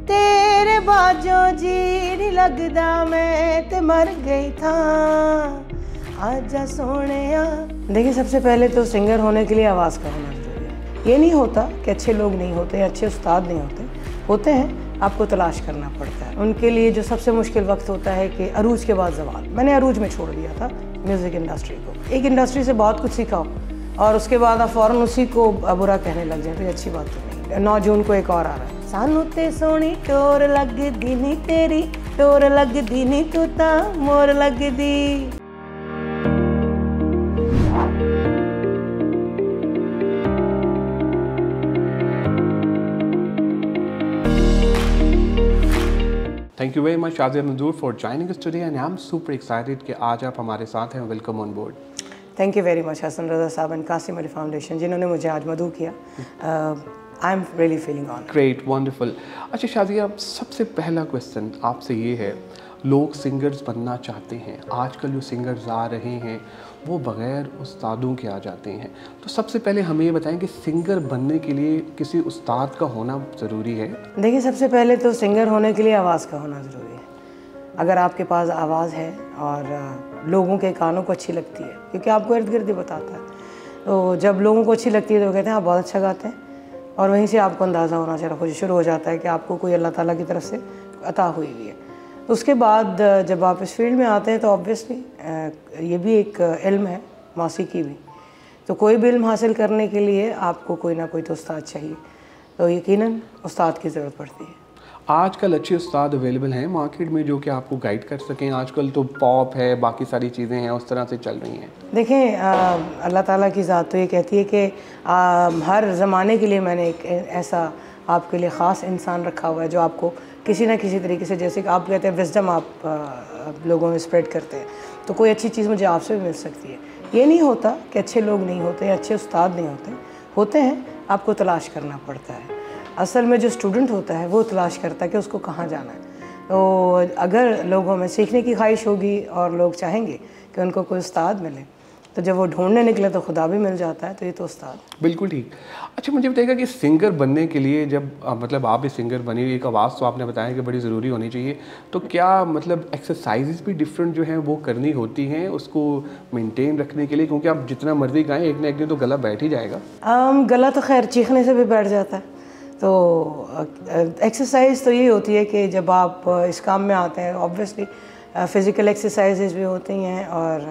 तेरे बाजों जी नहीं लगदा मैं ते मर गई था आजा सोनिया। देखिए, सबसे पहले तो सिंगर होने के लिए आवाज़ का होना जरूरी है। ये नहीं होता कि अच्छे लोग नहीं होते, अच्छे उस्ताद नहीं होते हैं, आपको तलाश करना पड़ता है। उनके लिए जो सबसे मुश्किल वक्त होता है कि अरूज के बाद जवाल। मैंने अरूज में छोड़ दिया था म्यूज़िक इंडस्ट्री को। एक इंडस्ट्री से बहुत कुछ सीखा और उसके बाद आप फ़ौरन उसी को बुरा कहने लग जाए तो ये अच्छी बात तो नहीं। 9 जून को एक और आ रहा है। सानू ते सोनी टोर लगदी नी तेरी, टोर लगदी नी तू ता मोर लगदी। Thank you very much Shazia Manzoor for joining us today and I'm super excited कि आज आप हमारे साथ हैं। Welcome on board. Thank you very much Hasan Raza साहब एंड कासिम अली फाउंडेशन जिन्होंने मुझे आज मदऊ किया। I am really feeling on. Great, wonderful. अच्छा शाजिया, सबसे पहला क्वेश्चन आपसे ये है, लोग सिंगर्स बनना चाहते हैं, आजकल जो सिंगर्स आ रहे हैं वो बग़ैर उस्तादों के आ जाते हैं, तो सबसे पहले हमें ये बताएं कि सिंगर बनने के लिए किसी उस्ताद का होना ज़रूरी है? देखिए, सबसे पहले तो सिंगर होने के लिए आवाज़ का होना ज़रूरी है। अगर आपके पास आवाज़ है और लोगों के कानों को अच्छी लगती है, क्योंकि आपको इर्द गिर्द ही बताता है, तो जब लोगों को अच्छी लगती है तो वो कहते हैं आप बहुत अच्छा गाते हैं, और वहीं से आपको अंदाज़ा होना शुरू हो जाता है कि आपको कोई अल्लाह ताला की तरफ से अता हुई है। तो उसके बाद जब आप इस फील्ड में आते हैं तो ऑब्वियसली ये भी एक इल्म है, मौसीकी भी। तो कोई भी इल्म हासिल करने के लिए आपको कोई ना कोई तो उस्ताद चाहिए, तो यकीनन उस्ताद की ज़रूरत पड़ती है। आजकल अच्छे उस्ताद अवेलेबल हैं मार्केट में जो कि आपको गाइड कर सकें? आजकल तो पॉप है, बाकी सारी चीज़ें हैं, उस तरह से चल रही हैं। देखें, अल्लाह ताला की ज़ात तो ये कहती है कि हर ज़माने के लिए मैंने एक ऐसा आपके लिए ख़ास इंसान रखा हुआ है जो आपको किसी ना किसी तरीके से, जैसे कि आप कहते हैं विज़डम आप लोगों में स्प्रेड करते हैं, तो कोई अच्छी चीज़ मुझे आपसे भी मिल सकती है। ये नहीं होता कि अच्छे लोग नहीं होते, अच्छे उस्ताद नहीं होते हैं, आपको तलाश करना पड़ता है। असल में जो स्टूडेंट होता है वो तलाश करता है कि उसको कहाँ जाना है। तो अगर लोगों में सीखने की ख्वाहिश होगी और लोग चाहेंगे कि उनको कोई उस्ताद मिले, तो जब वो ढूंढने निकले तो खुदा भी मिल जाता है, तो ये तो उस्ताद। बिल्कुल ठीक। अच्छा, मुझे बताइएगा कि सिंगर बनने के लिए जब मतलब आप भी सिंगर बनी, एक आवाज़ तो आपने बताया कि बड़ी ज़रूरी होनी चाहिए, तो क्या मतलब एक्सरसाइजेस भी डिफरेंट जो हैं वो करनी होती हैं उसको मेंटेन रखने के लिए? क्योंकि आप जितना मर्जी गाएं, एक ना एक दिन तो गला बैठ ही जाएगा। गला तो खैर चीखने से भी बैठ जाता है। तो एक्सरसाइज तो ये होती है कि जब आप इस काम में आते हैं, ऑब्वियसली फ़िज़िकल एक्सरसाइजेज भी होती हैं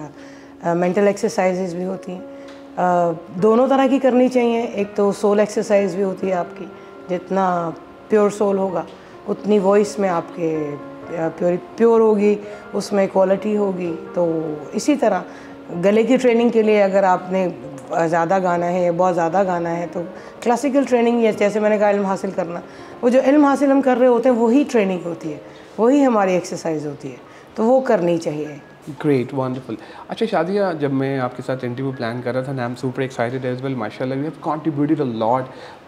और मेंटल एक्सरसाइजेज भी होती हैं। दोनों तरह की करनी चाहिए। एक तो सोल एक्सरसाइज भी होती है आपकी, जितना प्योर सोल होगा उतनी वॉइस में आपके प्योर होगी, उसमें क्वालिटी होगी। तो इसी तरह गले की ट्रेनिंग के लिए अगर आपने ज़्यादा गाना है या बहुत ज़्यादा गाना है तो क्लासिकल ट्रेनिंग, या जैसे मैंने कहा इल्म हासिल करना, वो जो इल्म हासिल हम कर रहे होते हैं वही ट्रेनिंग होती है, वही हमारी एक्सरसाइज होती है, तो वो करनी चाहिए। Great, wonderful. अच्छा शादिया, जब मैं आपके साथ इंटरव्यू प्लान कर रहा था ना, I am super excited as well. माशाल्लाह you have contributed a lot.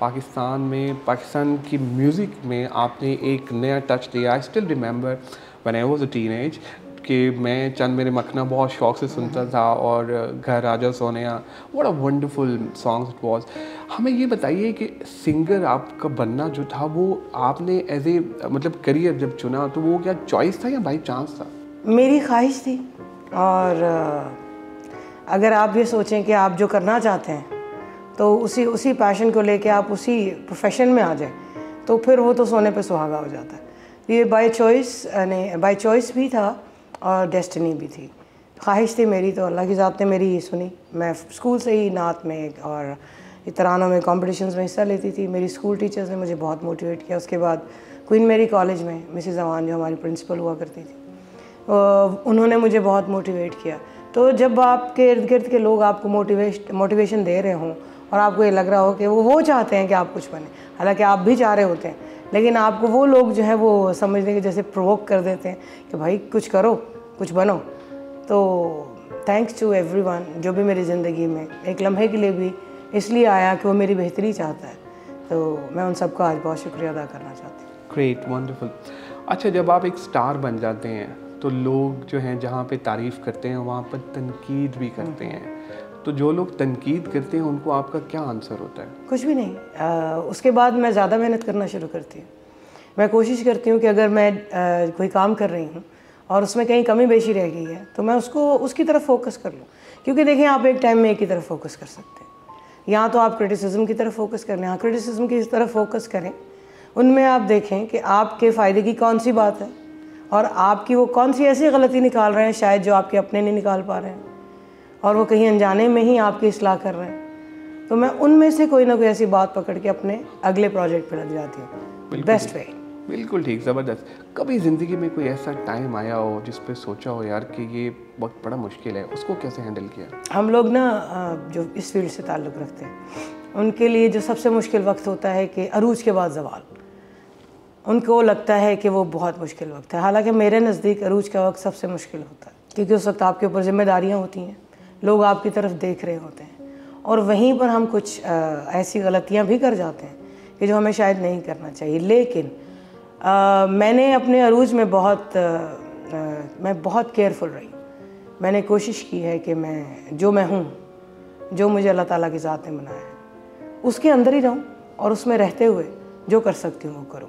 Pakistan की म्यूज़िक में आपने एक नया टच दिया। I still remember when I was a teenage कि मैं चंद मेरे मखना बहुत शौक से सुनता था, और घर आजा सोनिया, what a wonderful songs it was. हमें ये बताइए कि सिंगर आपका बनना जो था वो आपने एज ए मतलब करियर जब चुना तो वो क्या चॉइस था या बाई चांस था? मेरी ख्वाहिश थी, और अगर आप ये सोचें कि आप जो करना चाहते हैं तो उसी पैशन को लेके आप उसी प्रोफेशन में आ जाए, तो फिर वो तो सोने पे सुहागा हो जाता है। ये बाय चॉइस भी था और डेस्टिनी भी थी। ख्वाहिश थी मेरी, तो अल्लाह की ज़ात ने मेरी सुनी। मैं स्कूल से ही नात में और तरानों में कॉम्पिटिशन्स में हिस्सा लेती थी। मेरी स्कूल टीचर्स ने मुझे बहुत मोटिवेट किया। उसके बाद क्वीन मेरी कॉलेज में मिसेस अवान जो हमारी प्रिंसिपल हुआ करती थी, उन्होंने मुझे बहुत मोटिवेट किया। तो जब आपके इर्द गिर्द के लोग आपको मोटिवेशन दे रहे हों और आपको ये लग रहा हो कि वो चाहते हैं कि आप कुछ बने, हालांकि आप भी चाह रहे होते हैं, लेकिन आपको वो लोग जो है वो समझने के जैसे प्रोवोक कर देते हैं कि भाई कुछ करो, कुछ बनो। तो थैंक्स टू एवरीवन जो भी मेरी ज़िंदगी में एक लम्हे के लिए भी इसलिए आया कि वो मेरी बेहतरी चाहता है, तो मैं उन सबका आज बहुत शुक्रिया अदा करना चाहती हूँ। Great, wonderful. अच्छा, जब आप एक स्टार बन जाते हैं तो लोग जो हैं जहाँ पे तारीफ़ करते हैं वहाँ पर तनकीद भी करते हैं, तो जो लोग तनकीद करते हैं उनको आपका क्या आंसर होता है? कुछ भी नहीं। उसके बाद मैं ज़्यादा मेहनत करना शुरू करती हूँ। मैं कोशिश करती हूँ कि अगर मैं कोई काम कर रही हूँ और उसमें कहीं कमी बेशी रह गई है तो मैं उसकी तरफ फोकस कर लूँ। क्योंकि देखिए, आप एक टाइम में एक ही तरफ फोकस कर सकते हैं, या तो आप क्रिटिसिज्म की तरफ फोकस कर लें। हाँ, क्रिटिसिज्म की तरफ फोकस करें, उनमें आप देखें कि आपके फ़ायदे की कौन सी बात है और आपकी वो कौन सी ऐसी गलती निकाल रहे हैं शायद जो आपके अपने नहीं निकाल पा रहे हैं, और वो कहीं अनजाने में ही आपकी इस्लाह कर रहे हैं। तो मैं उनमें से कोई ना कोई ऐसी बात पकड़ के अपने अगले प्रोजेक्ट पे लग जाती हूँ। Best way. बिल्कुल ठीक, ज़बरदस्त। कभी ज़िंदगी में कोई ऐसा टाइम आया हो जिस पे सोचा हो यार कि ये वक्त बड़ा मुश्किल है, उसको कैसे हैंडल किया? हम लोग ना जो इस फील्ड से ताल्लुक़ रखते हैं उनके लिए जो सबसे मुश्किल वक्त होता है कि अरूज के बाद ज़वाल, उनको लगता है कि वो बहुत मुश्किल वक्त है। हालांकि मेरे नज़दीक अरूज का वक्त सबसे मुश्किल होता है, क्योंकि उस वक्त आपके ऊपर ज़िम्मेदारियाँ होती हैं, लोग आपकी तरफ देख रहे होते हैं, और वहीं पर हम कुछ ऐसी गलतियाँ भी कर जाते हैं कि जो हमें शायद नहीं करना चाहिए। लेकिन मैंने अपने अरूज में मैं बहुत केयरफुल रही। मैंने कोशिश की है कि मैं हूँ, जो मुझे अल्लाह ताला की ज़ात ने बनाया है, उसके अंदर ही रहूँ और उसमें रहते हुए जो कर सकती हूँ वो करूँ।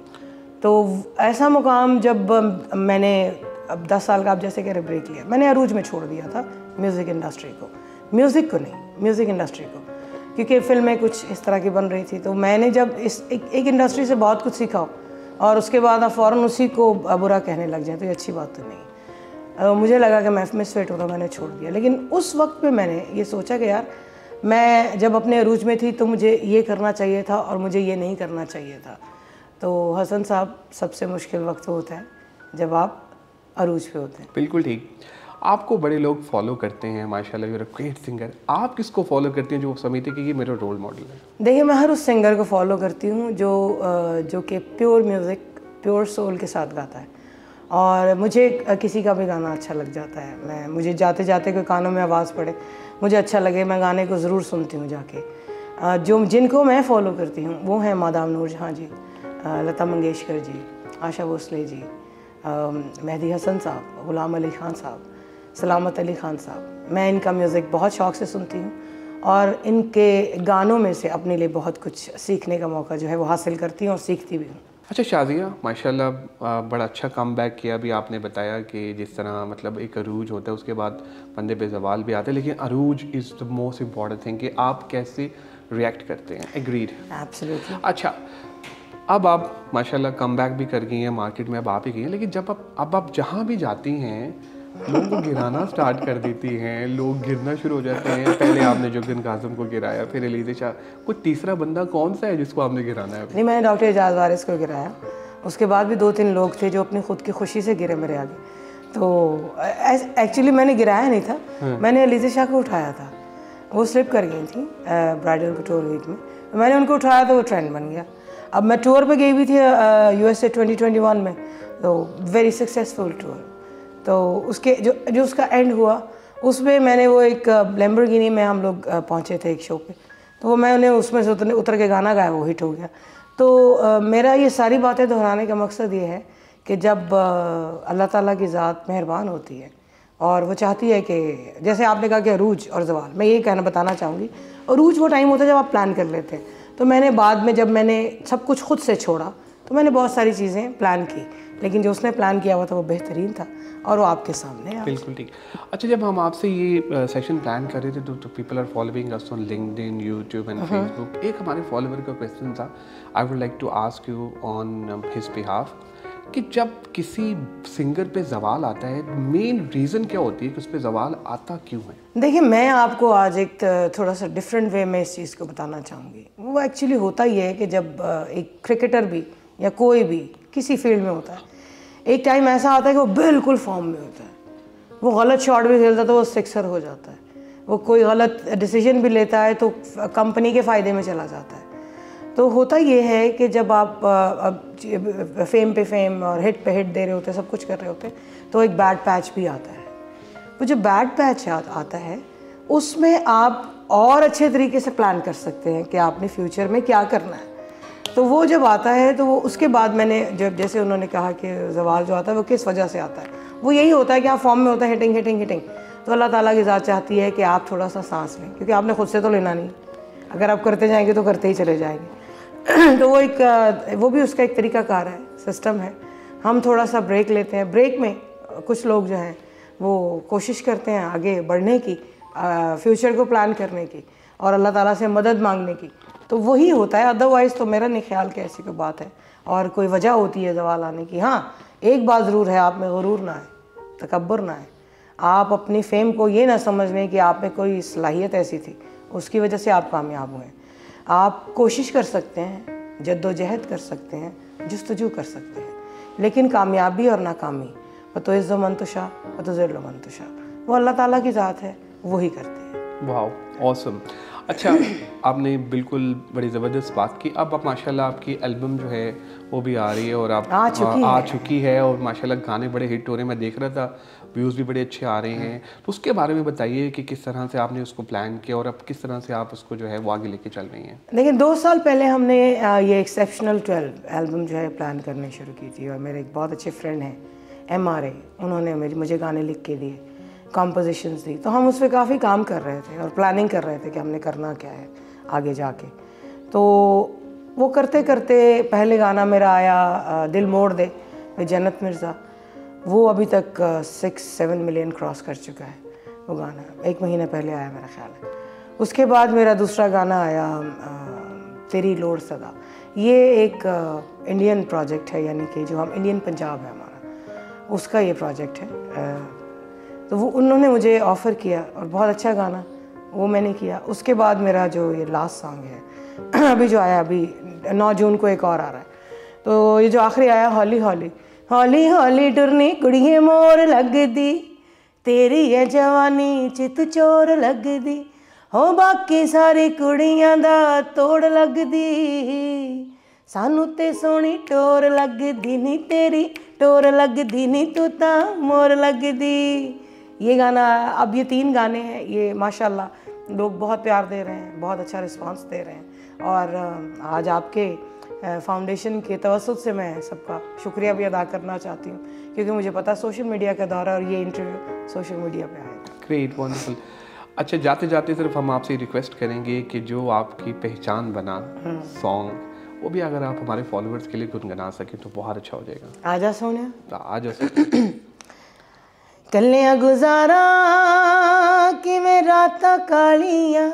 तो ऐसा मुकाम जब मैंने अब 10 साल का आप जैसे कह रहे ब्रेक लिया, मैंने अरूज में छोड़ दिया था म्यूज़िक इंडस्ट्री को, म्यूज़िक को नहीं, म्यूज़िक इंडस्ट्री को, क्योंकि फ़िल्में कुछ इस तरह की बन रही थी। तो मैंने जब एक इंडस्ट्री से बहुत कुछ सीखा और उसके बाद आप फ़ौरन उसी को बुरा कहने लग जाए तो ये अच्छी बात तो नहीं। मुझे लगा कि मैं मिसफिट हो, तो मैंने छोड़ दिया। लेकिन उस वक्त पे मैंने ये सोचा कि यार, मैं जब अपने अरूज में थी तो मुझे ये करना चाहिए था और मुझे ये नहीं करना चाहिए था। तो हसन साहब, सबसे मुश्किल वक्त होता है जब आप अरूज पे होते हैं। बिल्कुल ठीक। आपको बड़े लोग फॉलो करते हैं, माशाल्लाह, you are a great singer. आप किसको फॉलो करती हैं जो समझते हैं कि ये मेरा रोल मॉडल है? देखिए, मैं हर उस सिंगर को फॉलो करती हूँ जो कि प्योर म्यूज़िक, प्योर सोल के साथ गाता है। और मुझे किसी का भी गाना अच्छा लग जाता है। मुझे जाते जाते कोई कानों में आवाज़ पड़े, मुझे अच्छा लगे, मैं गाने को ज़रूर सुनती हूँ जाके। जिनको मैं फॉलो करती हूँ वो हैं मादाम नूरजहाँ जी, लता मंगेशकर जी, आशा भोसले जी, मेहदी हसन साहब, ग़ुलाम अली ख़ान साहब, सलामत अली ख़ान साहब। मैं इनका म्यूज़िक बहुत शौक़ से सुनती हूँ और इनके गानों में से अपने लिए बहुत कुछ सीखने का मौका जो है वो हासिल करती हूँ और सीखती भी हूँ। अच्छा शाज़िया, माशाल्लाह, बड़ा अच्छा कम बैक किया। अभी आपने बताया कि जिस तरह मतलब एक अरूज होता है, उसके बाद बंदे पे ज़वाल भी आते हैं, लेकिन अरूज is the most important thing कि आप कैसे रिएक्ट करते हैं। एग्रीड? एब्सोल्युटली। अच्छा, अब आप माशाल्लाह कम बैक भी कर गई हैं, मार्केट में अब आप ही गई हैं, लेकिन जब आप जहाँ भी जाती हैं लोगों को गिराना स्टार्ट कर देती हैं, लोग गिरना शुरू हो जाते हैं। पहले आपने जुगन काज़म को गिराया, फिर अलीज़ा शाह, कोई तीसरा बंदा कौन सा है जिसको आपने गिराना है? नहीं, मैंने डॉक्टर एजाज़ वारिस को गिराया। उसके बाद भी 2-3 लोग थे जो अपनी खुद की खुशी से गिरे मेरे आगे। तो एक्चुअली मैंने गिराया नहीं था, मैंने अलीज़ा शाह को उठाया था। वो स्लिप कर गई थी ब्राइडल टूर वीक में, मैंने उनको उठाया तो वो ट्रेंड बन गया। अब मैं टूर पे गई भी थी USA 2021 में, तो वेरी सक्सेसफुल टूर। तो उसके जो उसका एंड हुआ, उसमें मैंने वो एक लैम्बोर्गिनी में हम लोग पहुँचे थे एक शो पे, तो वो मैंने उसमें से उतर के गाना गाया, वो हिट हो गया। तो मेरा ये सारी बातें दोहराने का मकसद ये है कि जब अल्लाह ताला की ज़ात मेहरबान होती है और वो चाहती है कि, जैसे आपने कहा कि अरूज और ज़वाल, मैं ये बताना चाहूँगी, अरूज वो टाइम होता है जब आप प्लान कर लेते हैं। तो मैंने बाद में जब मैंने सब कुछ खुद से छोड़ा तो मैंने बहुत सारी चीज़ें प्लान की, लेकिन जो उसने प्लान किया हुआ था वो बेहतरीन था और वो आपके सामने है। बिल्कुल ठीक। अच्छा, जब हम आपसे ये सेशन प्लान कर रहे थे तो people are following us on LinkedIn, YouTube and Facebook. एक हमारे फॉलोवर का क्वेश्चन था, I would like to ask you on his behalf, कि जब किसी सिंगर पे ज़वाल आता है, मेन रीज़न क्या होती है कि उस पर ज़वाल आता क्यों है? देखिए, मैं आपको आज एक थोड़ा सा डिफरेंट वे में इस चीज़ को बताना चाहूँगी। वो एक्चुअली होता ही है कि जब एक क्रिकेटर भी या कोई भी किसी फील्ड में होता है, एक टाइम ऐसा आता है कि वो बिल्कुल फॉर्म में होता है, वो गलत शॉट भी खेलता है तो वो सिक्सर हो जाता है, वो कोई गलत डिसीजन भी लेता है तो कंपनी के फ़ायदे में चला जाता है। तो होता ये है कि जब आप फेम पे फेम और हिट पे हिट दे रहे होते हैं, सब कुछ कर रहे होते हैं, तो एक बैड पैच भी आता है। वो जो बैड पैच आता है उसमें आप और अच्छे तरीके से प्लान कर सकते हैं कि आपने फ्यूचर में क्या करना है। तो वो जब आता है तो वो उसके बाद मैंने जब, जैसे उन्होंने कहा कि ज़वाल जो आता है वो किस वजह से आता है, वो यही होता है कि आप फॉर्म में होता है, हिटिंग। तो अल्लाह ताला की ज़ात चाहती है कि आप थोड़ा सा सांस लें, क्योंकि आपने खुद से तो लेना नहीं, अगर आप करते जाएंगे तो करते ही चले जाएंगे। तो वो भी उसका एक तरीक़ाकार है, सिस्टम है। हम थोड़ा सा ब्रेक लेते हैं, ब्रेक में कुछ लोग जो हैं वो कोशिश करते हैं आगे बढ़ने की, फ्यूचर को प्लान करने की और अल्लाह ताला से मदद मांगने की, तो वही होता है। अदरवाइज़ तो मेरा नहीं ख्याल कि ऐसी कोई बात है और कोई वजह होती है ज़वाल आने की। हाँ, एक बात ज़रूर है, आप में गुरूर ना है, तकब्बुर ना है। आप अपनी फेम को ये ना समझ लें कि आप में कोई सलाहियत ऐसी थी उसकी वजह से आप कामयाब हुए। आप कोशिश कर सकते हैं, जद्दोजहद कर सकते हैं, जुस्तजू कर सकते हैं, लेकिन कामयाबी और नाकामी वतुइज़्ज़ु मन तशा वतुज़िल्लु मन तशा, वो अल्लाह ताला की ज़ात है, वही करते हैं। वाह, ऑसम। अच्छा, आपने बिल्कुल बड़ी ज़बरदस्त बात की। अब माशाल्लाह आपकी एल्बम जो है वो भी आ रही है और आप आ चुकी है और माशाल्लाह गाने बड़े हिट हो रहे हैं। मैं देख रहा था, व्यूज़ भी बड़े अच्छे आ रहे हैं। तो उसके बारे में बताइए कि किस तरह से आपने उसको प्लान किया और अब किस तरह से आप उसको जो है वो आगे लेके चल रही हैं। देखिए, 2 साल पहले हमने ये एक्सेप्शनल 12 एल्बम जो है प्लान करनी शुरू की थी और मेरे एक बहुत अच्छे फ्रेंड हैं MRA, उन्होंने मुझे गाने लिख के दिए, कॉम्पोजिशंस दी। तो हम उस पर काफ़ी काम कर रहे थे और प्लानिंग कर रहे थे कि हमने करना क्या है आगे जाके। तो वो करते करते पहले गाना मेरा आया दिल मोड़ दे में जन्नत मिर्ज़ा, वो अभी तक 6-7 मिलियन क्रॉस कर चुका है वो गाना, 1 महीने पहले आया मेरा ख्याल है। उसके बाद मेरा दूसरा गाना आया तेरी लोड़ सदा, ये एक इंडियन प्रोजेक्ट है, यानी कि जो हम इंडियन पंजाब है हमारा, उसका ये प्रोजेक्ट है। तो वो उन्होंने मुझे ऑफ़र किया और बहुत अच्छा गाना वो मैंने किया। उसके बाद मेरा जो ये लास्ट सॉन्ग है अभी जो आया, अभी 9 जून को एक और आ रहा है, तो ये जो आखिरी आया हौली हौली हौली हौली टुरनी कुड़िए मोर लगदी, तेरी है जवानी चित चोर लगदी, हो बाकी सारी कुड़ियां दा तोड़ लगदी, सानू ते सोनी टोर लगदी नी, तेरी टोर लगदी नी, तू ता मोर लगदी। ये गाना, अब ये 3 गाने हैं, ये माशाल्लाह लोग बहुत प्यार दे रहे हैं, बहुत अच्छा रिस्पांस दे रहे हैं। और आज आपके फाउंडेशन के तवस्सुत से मैं सबका शुक्रिया भी अदा करना चाहती हूँ, क्योंकि मुझे पता सोशल मीडिया का दौर है और ये इंटरव्यू सोशल मीडिया पे आएगा। Great, wonderful. अच्छा, जाते जाते सिर्फ हम आपसे रिक्वेस्ट करेंगे कि जो आपकी पहचान बना सॉन्ग, वो भी अगर आप हमारे फॉलोअर्स के लिए गुनगुना सकें तो बहुत अच्छा हो जाएगा। आजा सोनिया, आजा सोनिया। कलियां गुजारा कि मैं रातां कालियां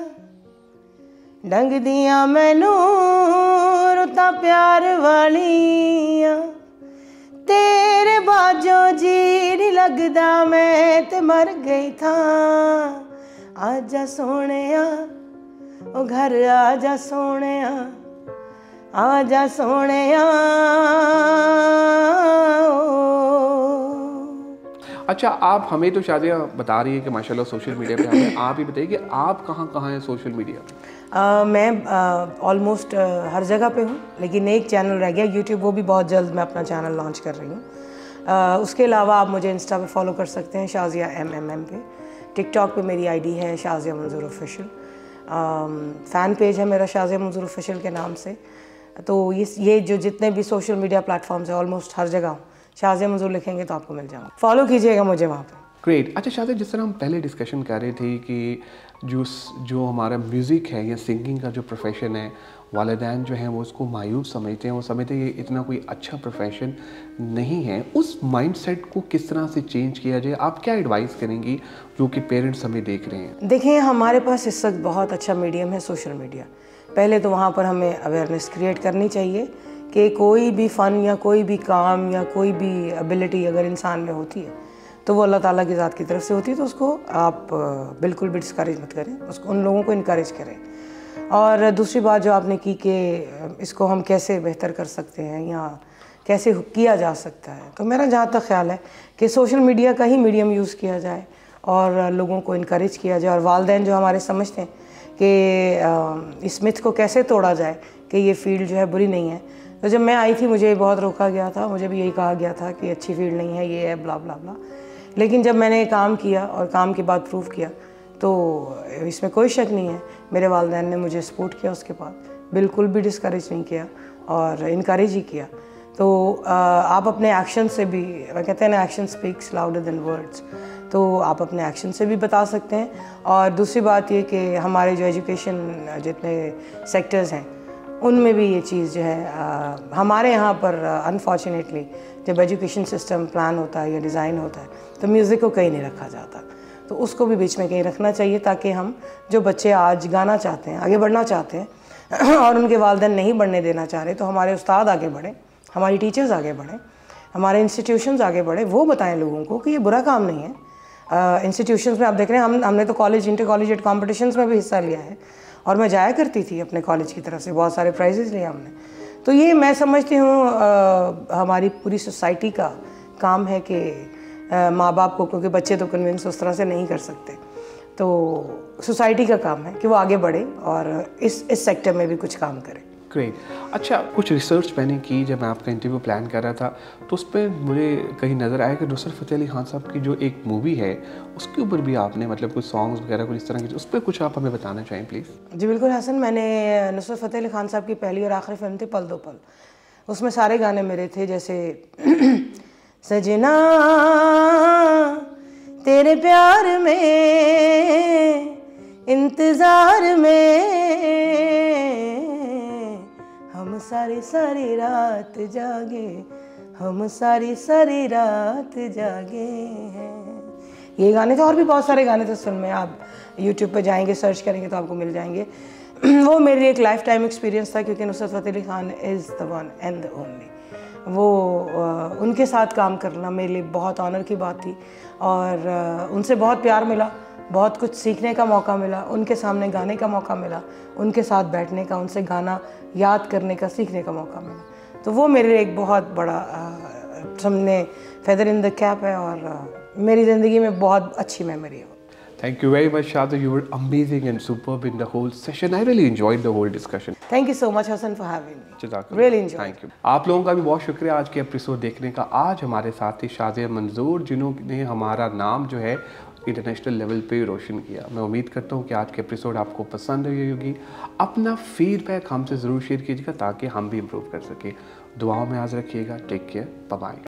डंग दियां मैनू रुतां प्यार वालियां, तेरे बाजों जी नहीं लगदा मैं ते मर गई था, आजा सोनिया ओ घर आजा सोनिया, आजा सोनिया। अच्छा, आप हमें तो शादिया बता रही है कि माशाल्लाह सोशल मीडिया पे हैं, आप ही बताइए कि आप कहाँ हैं सोशल मीडिया पे? मैं ऑलमोस्ट हर जगह पे हूँ, लेकिन एक चैनल रह गया यूट्यूब, वो भी बहुत जल्द मैं अपना चैनल लॉन्च कर रही हूँ। उसके अलावा आप मुझे इंस्टा पे फॉलो कर सकते हैं, शाज़िया MMM पे। टिकटॉक पे मेरी ID है शाज़िया मंजूर ऑफिशियल, फ़ैन पेज है मेरा शाज़िया मंजूर ऑफिशियल के नाम से। तो ये जो जितने भी सोशल मीडिया प्लेटफॉर्म्स हैं, ऑलमोस्ट हर जगह हूँ, शाज़िया मंजूर लिखेंगे तो आपको मिल जाऊँगा, फॉलो कीजिएगा मुझे वहाँ पे। ग्रेट। अच्छा शाज़िया, जिस तरह हम पहले डिस्कशन कर रहे थे कि जो हमारा म्यूज़िक है या सिंगिंग का जो प्रोफेशन है, वालिदैन जो हैं वो उसको मायूस समझते हैं, वो समझते हैं ये इतना कोई अच्छा प्रोफेशन नहीं है। उस माइंडसेट को किस तरह से चेंज किया जाए? आप क्या एडवाइस करेंगी जो कि पेरेंट्स हमें देख रहे हैं? देखिए, हमारे पास इस वक्त बहुत अच्छा मीडियम है सोशल मीडिया। पहले तो वहाँ पर हमें अवेयरनेस क्रिएट करनी चाहिए कि कोई भी फ़न या कोई भी काम या कोई भी एबिलिटी अगर इंसान में होती है तो वो अल्लाह ताला की ज़ात की तरफ से होती है, तो उसको आप बिल्कुल भी डिस्करेज मत करें, उसको उन लोगों को इनकरेज करें। और दूसरी बात जो आपने की कि इसको हम कैसे बेहतर कर सकते हैं या कैसे किया जा सकता है, तो मेरा जहाँ तक ख्याल है कि सोशल मीडिया का ही मीडियम यूज़ किया जाए और लोगों को इनकरेज किया जाए। और वालिदैन जो हमारे समझते हैं कि इस मिथ को कैसे तोड़ा जाए कि ये फील्ड जो है बुरी नहीं है। तो जब मैं आई थी मुझे बहुत रोका गया था, मुझे भी यही कहा गया था कि अच्छी फील्ड नहीं है, ये है ब्ला ब्ला ब्ला। लेकिन जब मैंने काम किया और काम के बाद प्रूव किया तो इसमें कोई शक नहीं है, मेरे वालिदैन ने मुझे सपोर्ट किया, उसके बाद बिल्कुल भी डिस्करेज नहीं किया और इनकरेज ही किया। तो आप अपने एक्शन से भी, कहते हैं ना, action speaks louder than words, तो आप अपने एक्शन से भी बता सकते हैं। और दूसरी बात ये कि हमारे जो एजुकेशन जितने सेक्टर्स हैं उनमें भी ये चीज़ जो है हमारे यहाँ पर अनफॉर्चुनेटली जब एजुकेशन सिस्टम प्लान होता है या डिज़ाइन होता है तो म्यूज़िक को कहीं नहीं रखा जाता, तो उसको भी बीच में कहीं रखना चाहिए ताकि हम जो बच्चे आज गाना चाहते हैं, आगे बढ़ना चाहते हैं और उनके वालिदैन नहीं बढ़ने देना चाह रहे, तो हमारे उस्ताद आगे बढ़ें, हमारी टीचर्स आगे बढ़ें, हमारे इंस्टीट्यूशंस आगे बढ़े, वो बताएं लोगों को कि ये बुरा काम नहीं है। इंस्टीट्यूशंस में आप देख रहे हैं हमने तो कॉलेज इंटर कॉलेजिएट कॉम्पिटिशन्स में भी हिस्सा लिया है और मैं जाया करती थी अपने कॉलेज की तरफ से, बहुत सारे प्राइजेज़ लिए हमने। तो ये मैं समझती हूँ हमारी पूरी सोसाइटी का काम है कि माँ बाप को, क्योंकि बच्चे तो कन्विंस उस तरह से नहीं कर सकते, तो सोसाइटी का काम है कि वो आगे बढ़े और इस सेक्टर में भी कुछ काम करे। ग्रेट। अच्छा, कुछ रिसर्च मैंने की जब मैं आपका इंटरव्यू प्लान कर रहा था, तो उस पर मुझे कहीं नज़र आया कि नुसरत फ़तेह अली खान साहब की जो एक मूवी है उसके ऊपर भी आपने मतलब कुछ सॉन्ग्स वगैरह कुछ इस तरह की, उस पर कुछ आप हमें बताना चाहें प्लीज़। जी बिल्कुल हसन, मैंने नुसरत फ़तेह अली खान साहब की पहली और आखिरी फिल्म थी पल दो पल, उसमें सारे गाने मेरे थे, जैसे सजना तेरे प्यार में इंतज़ार में हम सारी रात जागे, हम सारी रात जागे हैं। ये गाने थे और भी बहुत सारे गाने थे उस फिल्म में, आप YouTube पे जाएंगे सर्च करेंगे तो आपको मिल जाएंगे। वो मेरे लिए एक लाइफ टाइम एक्सपीरियंस था क्योंकि Nusrat Fateh Ali Khan is the one and the only. वो उनके साथ काम करना मेरे लिए बहुत ऑनर की बात थी और उनसे बहुत प्यार मिला, बहुत कुछ सीखने का मौका मिला, उनके सामने गाने का मौका मिला, उनके साथ बैठने का, उनसे गाना याद करने का, सीखने का मौका मिला। तो वो मेरे लिए एक बहुत बड़ा सामने फेदर इन द कैप है और मेरी ज़िंदगी में बहुत अच्छी मेमोरी है। Thank you very much, Shada. You were amazing and superb in the whole session. I really enjoyed the whole discussion. Thank you so much, Hassan, for having me. Jazakallah. Really enjoyed. Thank you. आप लोगों का भी बहुत शुक्रिया आज के episode देखने का। आज हमारे साथ थी शादिया मंजूर, जिन्होंने हमारा नाम जो है इंटरनेशनल लेवल पे रोशन किया। मैं उम्मीद करता हूँ कि आज के एपिसोड आपको पसंद आई होगी। अपना फीडबैक हमसे ज़रूर शेयर कीजिएगा ताकि हम भी इम्प्रूव कर सकें। दुआओं में याद रखिएगा। Take care, bye bye.